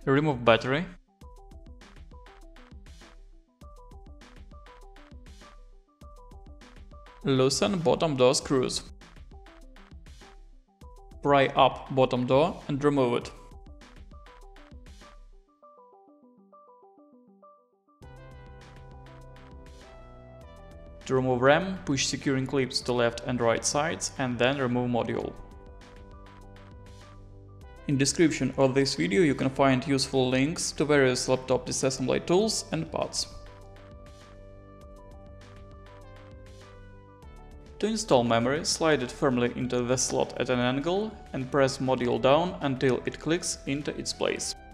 Remove battery. Loosen bottom door screws. Pry up bottom door and remove it. To remove RAM, push securing clips to left and right sides and then remove module. In description of this video you can find useful links to various laptop disassembly tools and parts. To install memory, slide it firmly into the slot at an angle and press module down until it clicks into its place.